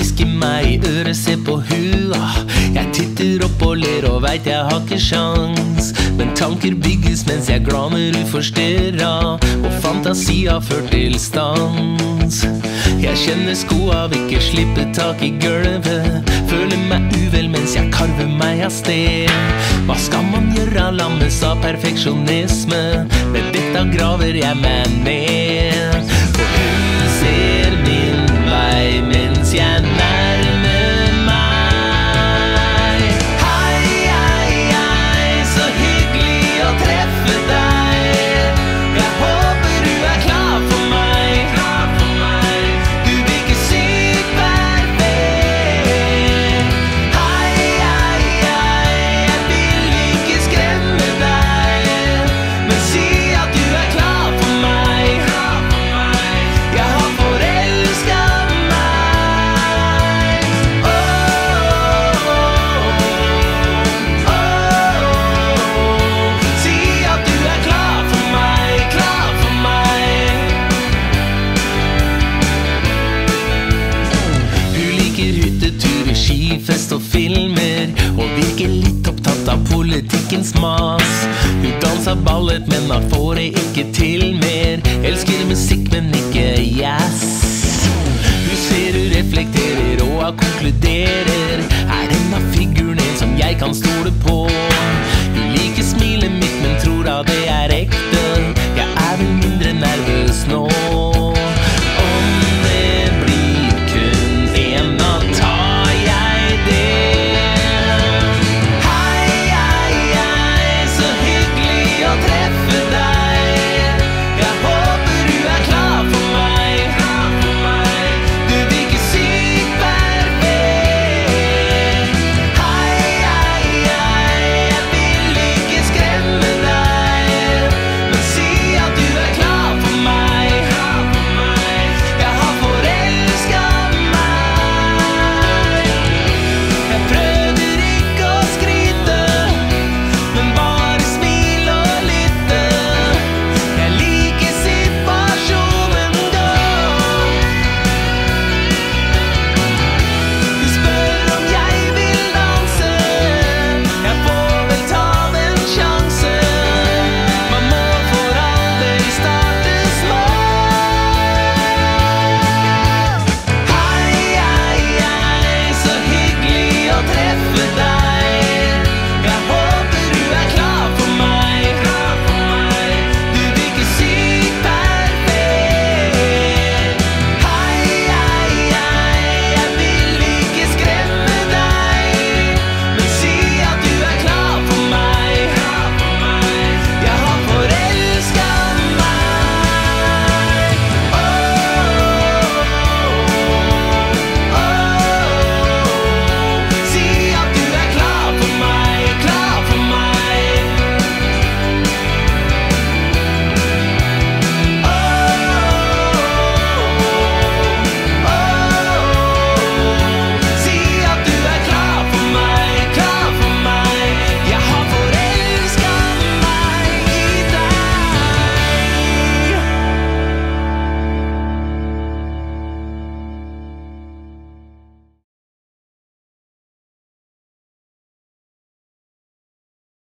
hvisker meg i øret, se på hua. Jeg titter opp og ler og vet jeg har ikke sjans. Men tanker bygges mens jeg glaner uforstyrra, og fantasi har ført til stans. Jeg kjenner skoa, vil ikke slippe tak i gulvet. Føler meg uvel mens jeg karver meg av sted. Hva skal man gjøre, lammes av perfeksjonisme? Med dette graver jeg meg ned. For hun ser min vei mens jeg nærmer meg. Hei, hei, hei, så hyggelig å treffe deg. Jeg håper du er klar for meg. Du virker sykt perfekt. Hei, hei, hei, jeg vil ikke skremme deg, men si at du er klar for meg. Jeg har forelsket meg. Si at du er klar for meg, klar for meg. Hun liker hyttetur, skifest og filmer, og virker litt opptatt av politikkens mas. Hun danser ballet, men har får det ikke til mer. Elsker musikk, men ikke jazz. Hun ser, hun reflekterer og konkluderer. Er denne figuren en som jeg kan stole på?